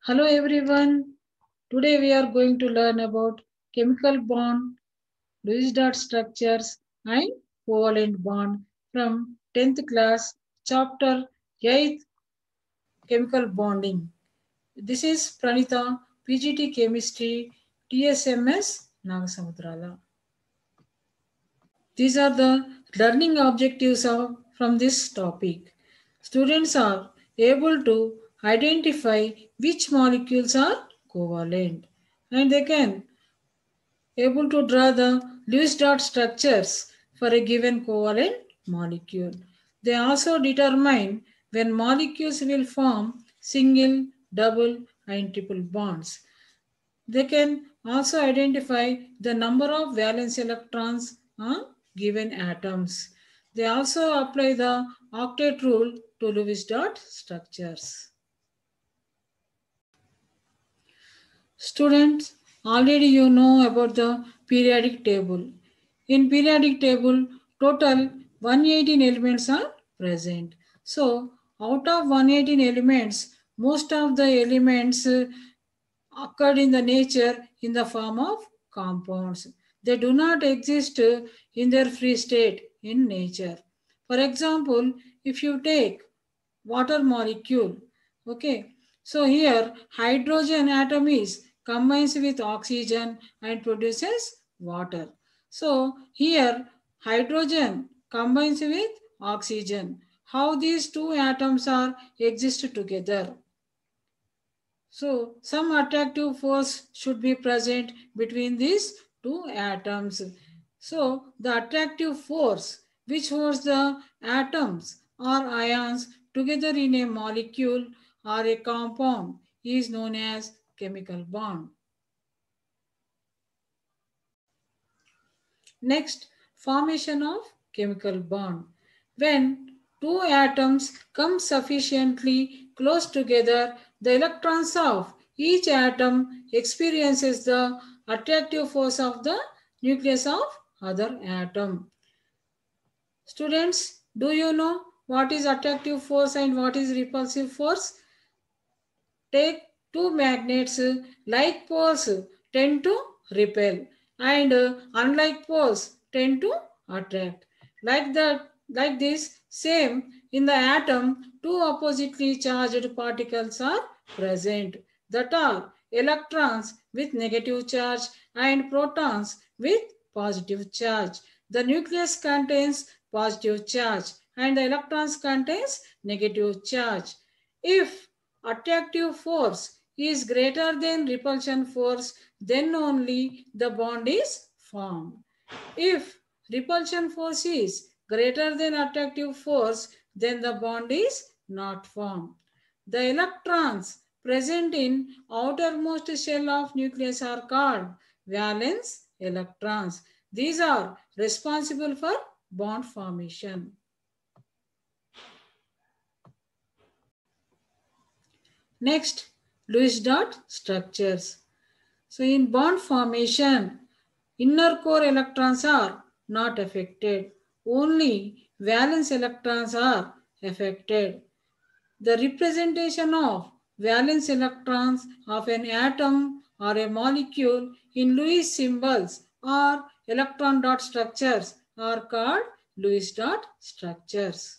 Hello everyone. Today we are going to learn about chemical bond, Lewis dot structures and covalent bond from 10th class chapter 8 chemical bonding. This is Pranita PGT chemistry TSMS Nagasamudrala. These are the learning objectives from this topic. Students are able to identify which molecules are covalent and they can able to draw the Lewis dot structures for a given covalent molecule. They also determine when molecules will form single, double and triple bonds. They can also identify the number of valence electrons on given atoms. They also apply the octet rule to Lewis dot structures. Students, already you know about the periodic table. In periodic table, total 118 elements are present. So, out of 118 elements, most of the elements occurred in the nature in the form of compounds. They do not exist in their free state in nature. For example, if you take water molecule, okay, so here hydrogen atom is combines with oxygen and produces water. So here hydrogen combines with oxygen. How these two atoms are exist together? So some attractive force should be present between these two atoms. So the attractive force which holds the atoms or ions together in a molecule or a compound is known as chemical bond. Next, formation of chemical bond. When two atoms come sufficiently close together, the electrons of each atom experiences the attractive force of the nucleus of other atom. Students, do you know what is attractive force and what is repulsive force? Take two magnets, like poles tend to repel and unlike poles tend to attract. Like this, same in the atom, two oppositely charged particles are present that are electrons with negative charge and protons with positive charge. The nucleus contains positive charge and the electrons contains negative charge. If attractive force is greater than repulsion force, then only the bond is formed. If repulsion force is greater than attractive force, then the bond is not formed. The electrons present in outermost shell of nucleus are called valence electrons. These are responsible for bond formation. Next, Lewis dot structures. So in bond formation, inner core electrons are not affected. Only valence electrons are affected. The representation of valence electrons of an atom or a molecule in Lewis symbols or electron dot structures are called Lewis dot structures.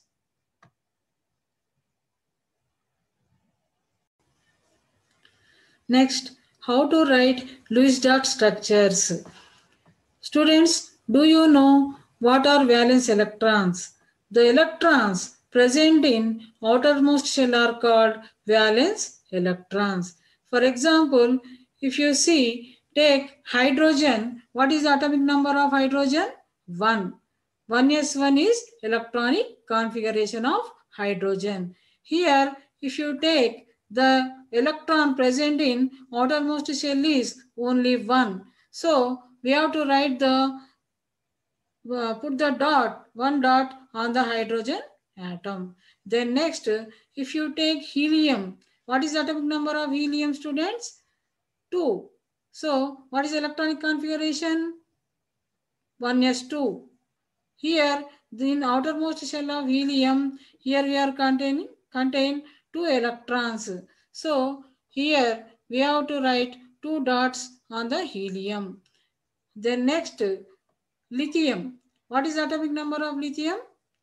Next, how to write Lewis dot structures. Students, do you know what are valence electrons? The electrons present in outermost shell are called valence electrons. For example, if you see, take hydrogen. What is the atomic number of hydrogen? 1. 1s1 is electronic configuration of hydrogen. Here, if you take the electron present in outermost shell is only 1. So, we have to write the put the dot, one dot on the hydrogen atom. Then next, if you take helium, what is the atomic number of helium, students? 2. So, what is electronic configuration? 1s2. Here, in outermost shell of helium, here we are contain two electrons. So, here we have to write two dots on the helium. Then next, lithium. What is the atomic number of lithium?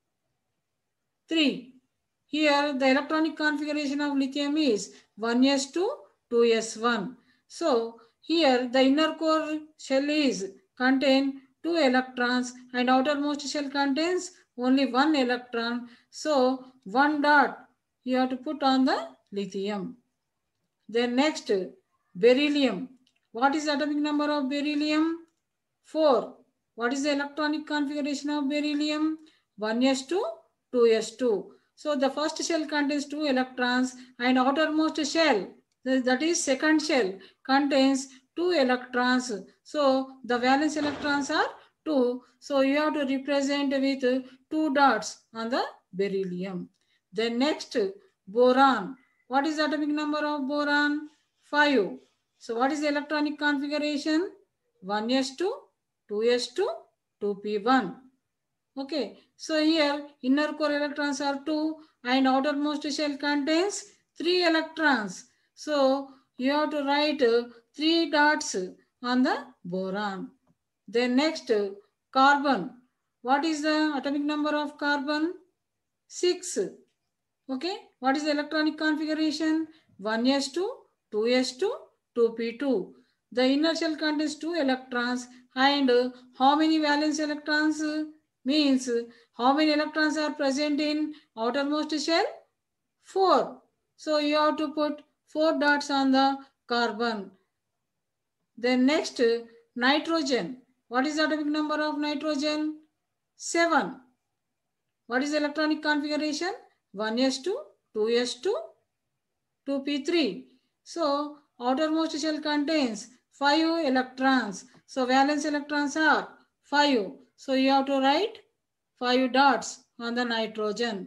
3. Here the electronic configuration of lithium is 1s2, 2s1. So here the inner core shell is contain 2 electrons and outermost shell contains only 1 electron. So 1 dot you have to put on the lithium. Then next, beryllium. What is the atomic number of beryllium? 4. What is the electronic configuration of beryllium? 1s2, 2s2. So the first shell contains 2 electrons and outermost shell, that is second shell, contains 2 electrons. So the valence electrons are 2. So you have to represent with 2 dots on the beryllium. Then next, boron. What is the atomic number of boron? 5. So what is the electronic configuration? 1s2, 2s2, 2p1. Okay, so here inner core electrons are 2 and outermost shell contains 3 electrons. So you have to write 3 dots on the boron. Then next, carbon. What is the atomic number of carbon? 6. Okay, what is the electronic configuration? 1s2, 2s2, 2p2. The inner shell contains 2 electrons and how many valence electrons means how many electrons are present in outermost shell? 4. So you have to put 4 dots on the carbon. Then next, nitrogen. What is the atomic number of nitrogen? 7. What is the electronic configuration? 1s2, 2s2, 2p3. So outermost shell contains 5 electrons. So valence electrons are 5. So you have to write 5 dots on the nitrogen.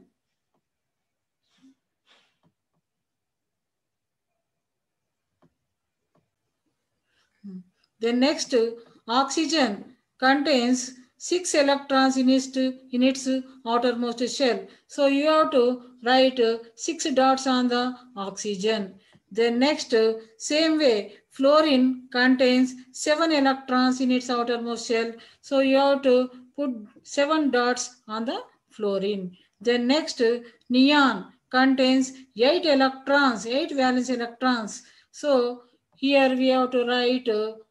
Then next, oxygen contains 6 electrons in its outermost shell. So you have to write 6 dots on the oxygen. Then next, same way, fluorine contains 7 electrons in its outermost shell. So you have to put 7 dots on the fluorine. Then next, neon contains 8 electrons, 8 valence electrons. So here we have to write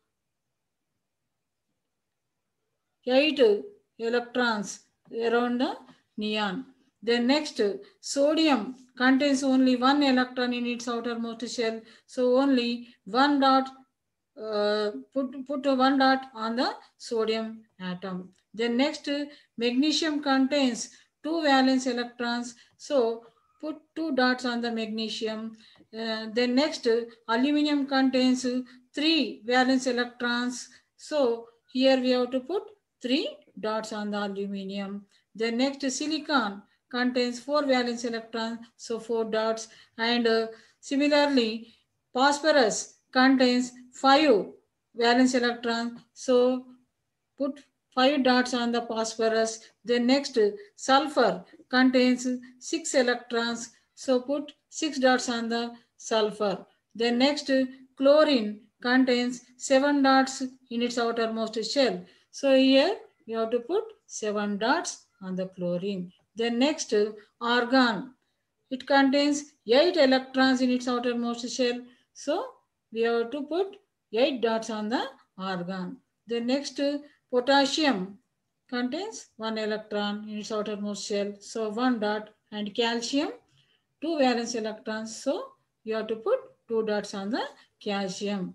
8 electrons around the neon. Then next, sodium contains only 1 electron in its outermost shell. So only 1 dot, put 1 dot on the sodium atom. Then next, magnesium contains 2 valence electrons. So put 2 dots on the magnesium. Then next, aluminum contains 3 valence electrons. So here we have to put 3 dots on the aluminium. Then next, silicon contains 4 valence electrons, so 4 dots. And similarly, phosphorus contains 5 valence electrons, so put 5 dots on the phosphorus. Then next, sulfur contains 6 electrons, so put 6 dots on the sulfur. Then next, chlorine contains 7 dots in its outermost shell. So here you have to put 7 dots on the chlorine. Then next, argon. It contains 8 electrons in its outermost shell. So we have to put 8 dots on the argon. The next, potassium contains 1 electron in its outermost shell. So 1 dot. And calcium, 2 valence electrons. So you have to put 2 dots on the calcium.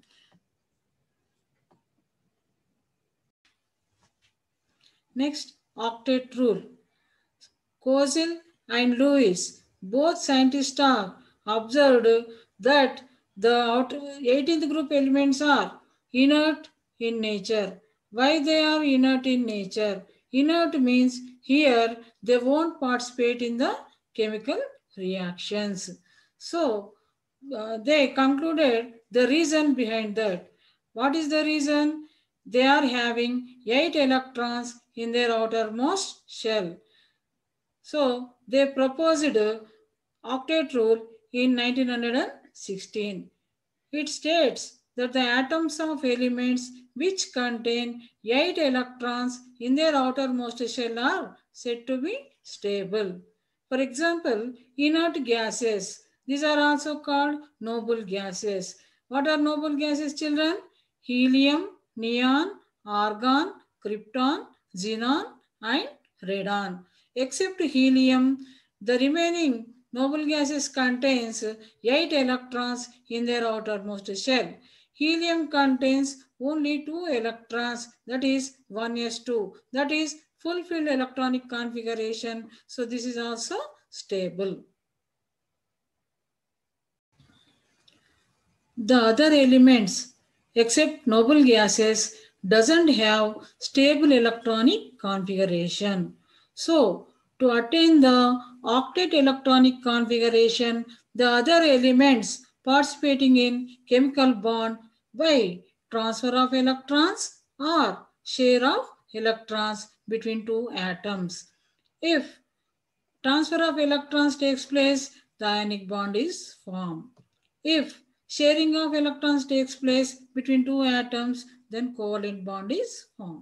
Next, octet rule. Kozil and Lewis, both scientists, have observed that the 18th group elements are inert in nature. Why they are inert in nature? Inert means here they won't participate in the chemical reactions. So they concluded the reason behind that. What is the reason? They are having 8 electrons in their outermost shell. So they proposed octet rule in 1916. It states that the atoms of elements which contain 8 electrons in their outermost shell are said to be stable. For example, inert gases. These are also called noble gases. What are noble gases, children? Helium, neon, argon, krypton, xenon, and radon. Except helium, the remaining noble gases contains 8 electrons in their outermost shell. Helium contains only 2 electrons, that is 1s2, that is fulfilled electronic configuration. So this is also stable. The other elements except noble gases doesn't have stable electronic configuration. So to attain the octet electronic configuration, the other elements participating in chemical bond by transfer of electrons or share of electrons between two atoms. If transfer of electrons takes place, the ionic bond is formed. If sharing of electrons takes place between two atoms, then covalent bond is formed.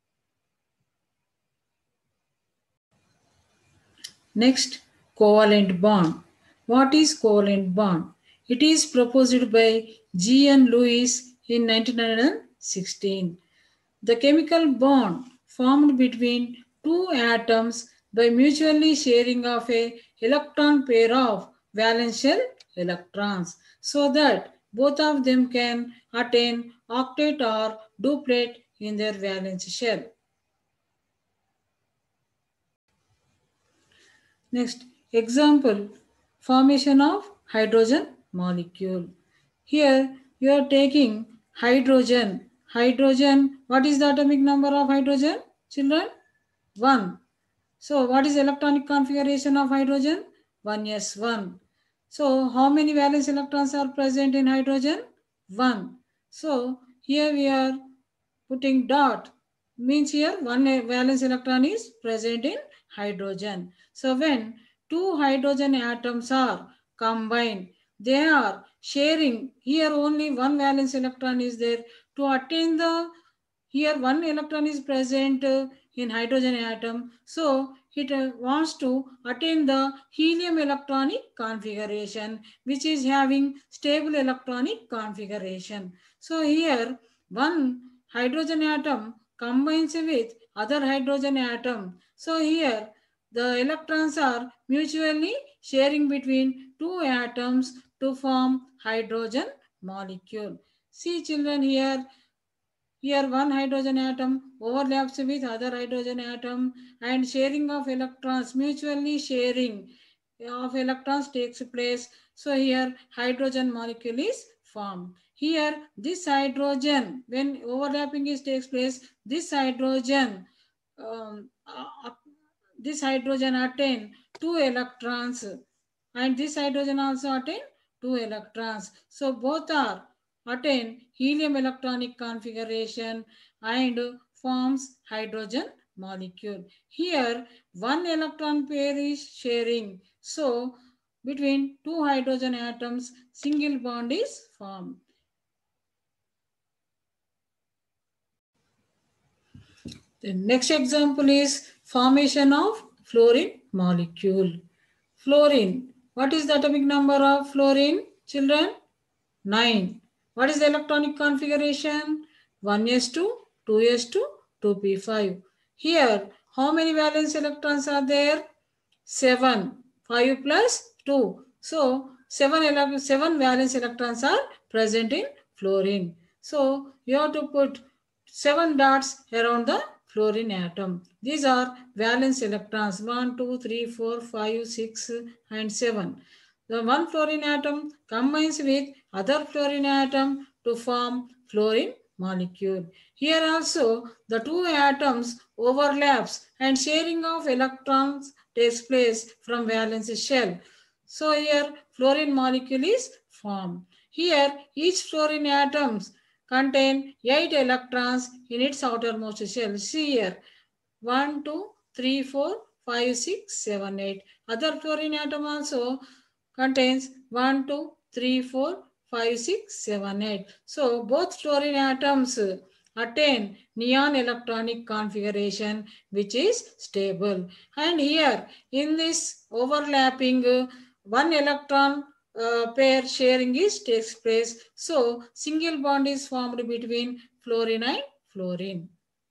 Next, covalent bond. What is covalent bond? It is proposed by G. N. Lewis in 1916. The chemical bond formed between two atoms by mutually sharing of a electron pair of valence shell electrons so that both of them can attain octet or duplet in their valence shell. Next, example, formation of hydrogen molecule. Here you are taking hydrogen. Hydrogen, what is the atomic number of hydrogen, children? 1. So what is electronic configuration of hydrogen? 1s1. So how many valence electrons are present in hydrogen? 1. So here we are putting dot, means here one valence electron is present in hydrogen. So when two hydrogen atoms are combined, they are sharing, here only one valence electron is there. To attain the, here one electron is present in hydrogen atom, so it wants to attain the helium electronic configuration, which is having stable electronic configuration. So here one hydrogen atom combines with other hydrogen atom. So here the electrons are mutually sharing between two atoms to form hydrogen molecule. See children, here one hydrogen atom overlaps with other hydrogen atom and sharing of electrons, mutually sharing of electrons takes place. So here hydrogen molecule is formed. Here this hydrogen, when overlapping is takes place, this hydrogen um, uh, this hydrogen attain two electrons and this hydrogen also attain two electrons. So both are attain helium electronic configuration and forms hydrogen molecule. Here one electron pair is sharing. So between two hydrogen atoms single bond is formed. The next example is formation of fluorine molecule. Fluorine. What is the atomic number of fluorine, children? 9. What is the electronic configuration? 1s2, 2s2, 2p5. Here, how many valence electrons are there? 7. 5 plus 2. So, 7 valence electrons are present in fluorine. So, you have to put 7 dots around the fluorine atom. These are valence electrons 1, 2, 3, 4, 5, 6, and 7. The one fluorine atom combines with other fluorine atom to form fluorine molecule. Here also the two atoms overlaps and sharing of electrons takes place from valence shell. So here fluorine molecule is formed. Here each fluorine atoms contain 8 electrons in its outermost shell. See here 1, 2, 3, 4, 5, 6, 7, 8. Other fluorine atom also contains 1, 2, 3, 4, 5, 6, 7, 8. So both fluorine atoms attain neon electronic configuration which is stable. And here in this overlapping one electron pair sharing is takes place. So single bond is formed between fluorine and fluorine.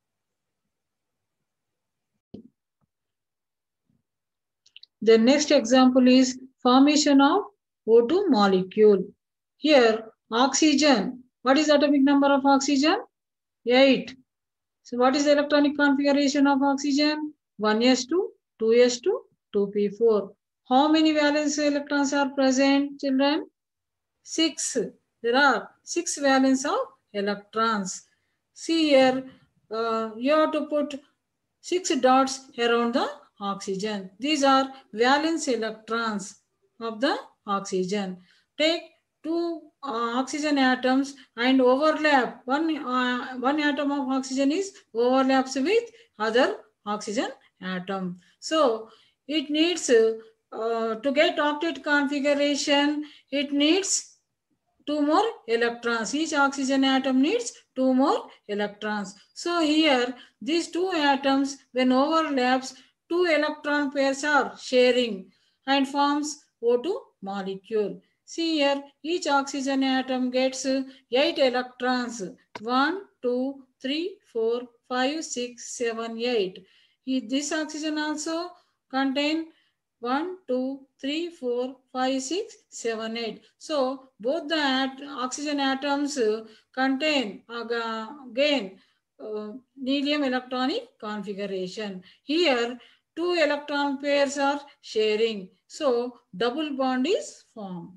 The next example is formation of O2 molecule. Here, oxygen. What is the atomic number of oxygen? 8. So what is the electronic configuration of oxygen? 1s2, 2s2, 2p4. How many valence electrons are present, children? 6. There are 6 valence of electrons. See here, you have to put 6 dots around the oxygen. These are valence electrons of the oxygen. Take two oxygen atoms and overlap. One atom of oxygen is overlaps with other oxygen atom. So it needs to get octet configuration, it needs two more electrons. Each oxygen atom needs two more electrons. So here these two atoms when overlaps, two electron pairs are sharing and forms O2 molecule. See here each oxygen atom gets 8 electrons. 1, 2, 3, 4, 5, 6, 7, 8. This oxygen also contain 1, 2, 3, 4, 5, 6, 7, 8. So both the oxygen atoms contain again helium electronic configuration. Here two electron pairs are sharing. So double bond is formed.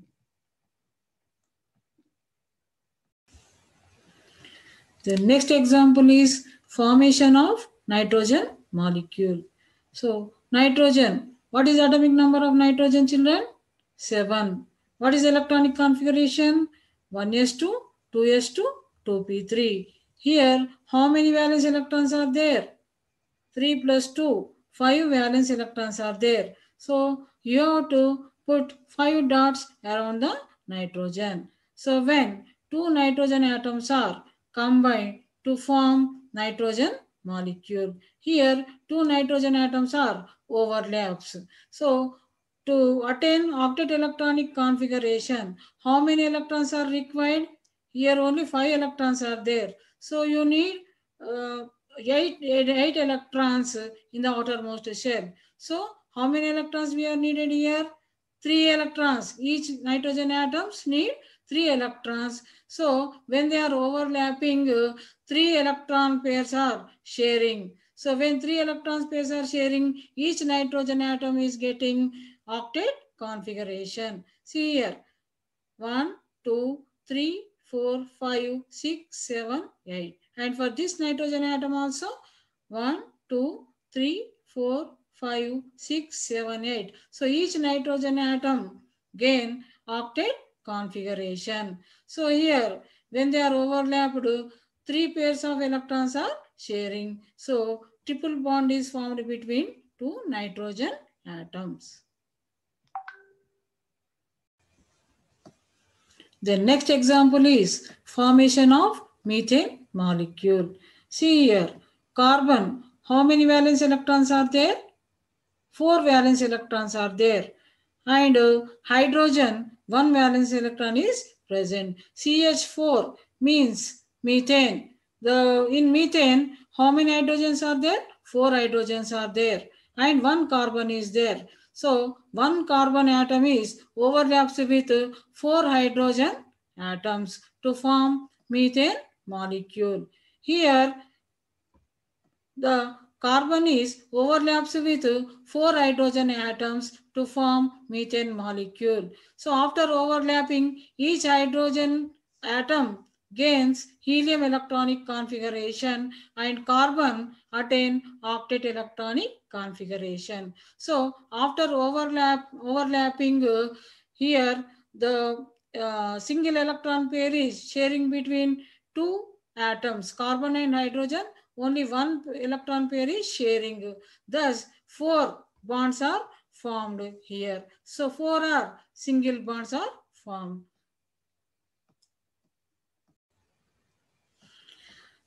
The next example is formation of nitrogen molecule. So nitrogen, what is atomic number of nitrogen, children? 7. What is electronic configuration? 1s2, 2s2, 2p3. Here, how many valence electrons are there? 3 plus 2, 5 valence electrons are there. So you have to put 5 dots around the nitrogen. So when two nitrogen atoms are combined to form nitrogen molecule, here two nitrogen atoms are overlaps. So to attain octet electronic configuration, how many electrons are required? Here only 5 electrons are there. So you need uh, 8 electrons in the outermost shell. So how many electrons we are needed here? 3 electrons. Each nitrogen atoms need 3 electrons. So when they are overlapping, 3 electron pairs are sharing. So when 3 electron pairs are sharing, each nitrogen atom is getting octet configuration. See here, 1, 2, 3, 4, 5, 6, 7, 8. And for this nitrogen atom also 1, 2, 3, 4, 5, 6, 7, 8. So each nitrogen atom gain octet configuration. So here when they are overlapped, 3 pairs of electrons are sharing. So triple bond is formed between two nitrogen atoms. The next example is formation of methane molecule. See here, carbon, how many valence electrons are there? 4 valence electrons are there. And hydrogen, 1 valence electron is present. CH4 means methane. In methane, how many hydrogens are there? 4 hydrogens are there. And 1 carbon is there. So 1 carbon atom is overlaps with 4 hydrogen atoms to form methane molecule. Here the carbon is overlaps with 4 hydrogen atoms to form methane molecule. So after overlapping, each hydrogen atom gains helium electronic configuration and carbon attain octet electronic configuration. So after overlapping here the single electron pair is sharing between two atoms, carbon and hydrogen. Only one electron pair is sharing. Thus, 4 bonds are formed here. So, 4 are single bonds are formed.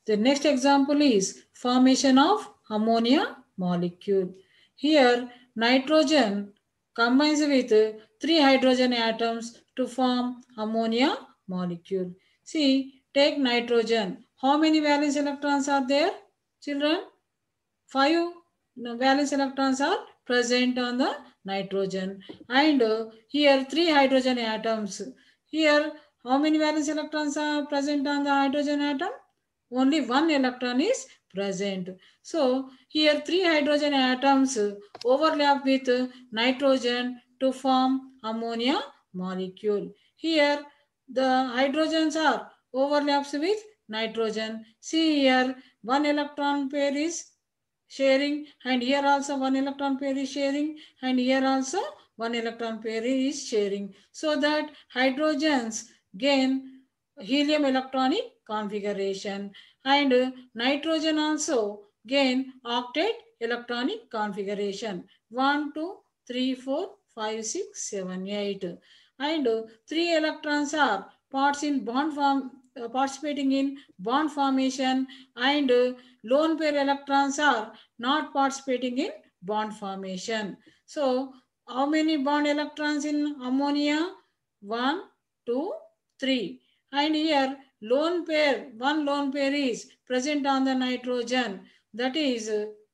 The next example is formation of ammonia molecule. Here nitrogen combines with three hydrogen atoms to form ammonia molecule. See, take nitrogen. How many valence electrons are there, children? 5 valence electrons are present on the nitrogen, and here 3 hydrogen atoms. Here how many valence electrons are present on the hydrogen atom? Only one electron is present. So here 3 hydrogen atoms overlap with nitrogen to form ammonia molecule. Here the hydrogens are overlaps with nitrogen. See here one electron pair is sharing, and here also one electron pair is sharing, and here also one electron pair is sharing, so that hydrogens gain helium electronic configuration, and nitrogen also gain octet electronic configuration 1 2 3 4 5 6 7 8, and 3 electrons are parts in bond form participating in bond formation, and lone pair electrons are not participating in bond formation. So how many bond electrons in ammonia? 1 2 3, and here one lone pair is present on the nitrogen, that is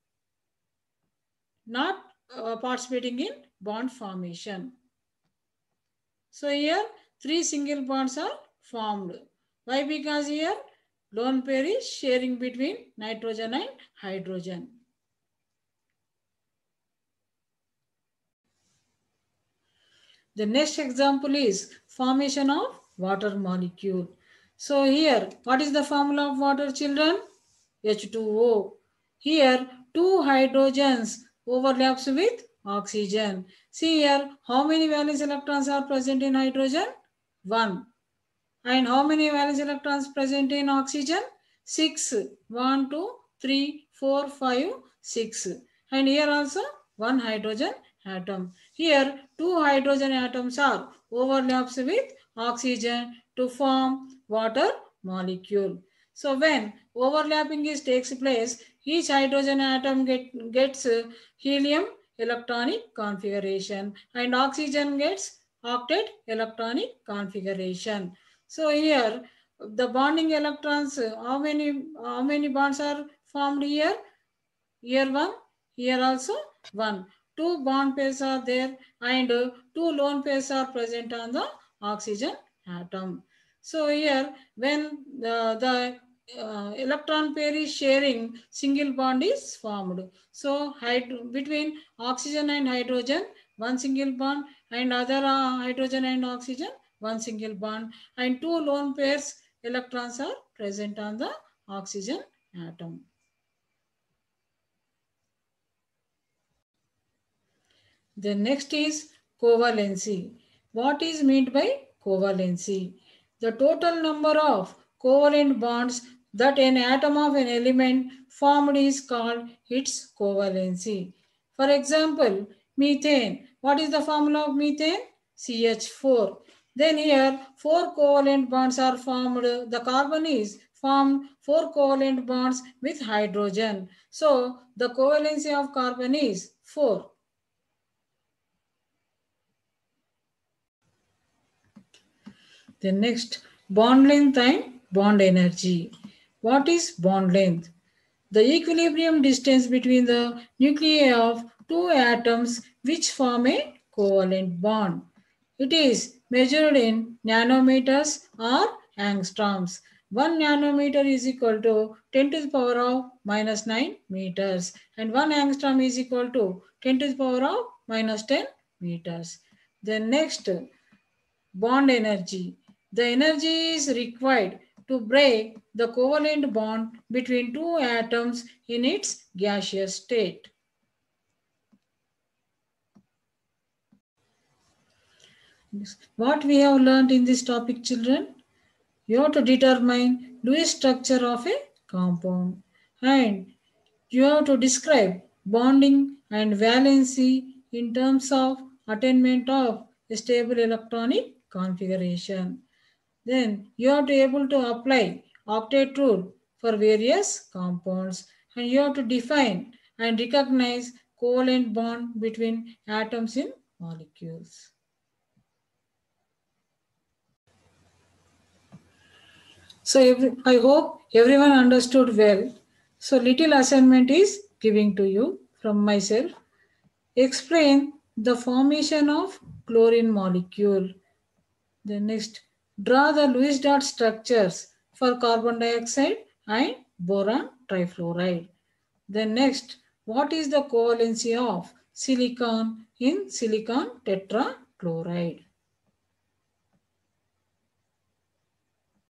not participating in bond formation. So here 3 single bonds are formed. Why? Because here lone pair is sharing between nitrogen and hydrogen. The next example is formation of water molecule. So here, what is the formula of water, children? H2O. Here, two hydrogens overlaps with oxygen. See here, how many valence electrons are present in hydrogen? 1. And how many valence electrons present in oxygen? 6. 1, 2, 3, 4, 5, 6. And here also one hydrogen atom. Here two hydrogen atoms are overlaps with oxygen to form water molecule. So when overlapping takes place, each hydrogen atom gets helium electronic configuration, and oxygen gets octet electronic configuration. So here the bonding electrons, how many bonds are formed here? Here one, here also one. Two bond pairs are there, and two lone pairs are present on the oxygen atom. So here when the electron pair is sharing, single bond is formed. So between oxygen and hydrogen, one single bond, and other hydrogen and oxygen, one single bond, and two lone pairs electrons are present on the oxygen atom. The next is covalency. What is meant by covalency? The total number of covalent bonds that an atom of an element formed is called its covalency. For example, methane. What is the formula of methane? CH4. Then here four covalent bonds are formed. The carbon is formed four covalent bonds with hydrogen. So the covalency of carbon is 4. The next, bond length and bond energy. What is bond length? The equilibrium distance between the nuclei of two atoms which form a covalent bond. It is measured in nanometers or angstroms. 1 nanometer is equal to 10 to the power of minus 9 meters, and 1 angstrom is equal to 10 to the power of minus 10 meters. Then next, bond energy. The energy is required to break the covalent bond between two atoms in its gaseous state. What we have learned in this topic, children? You have to determine Lewis structure of a compound, and you have to describe bonding and valency in terms of attainment of a stable electronic configuration. Then you have to able to apply octet rule for various compounds. And you have to define and recognize covalent bond between atoms in molecules. So I hope everyone understood well. So little assignment is giving to you from myself. Explain the formation of chlorine molecule. Then next, draw the Lewis dot structures for carbon dioxide and boron trifluoride. Then next, what is the covalency of silicon in silicon tetrachloride?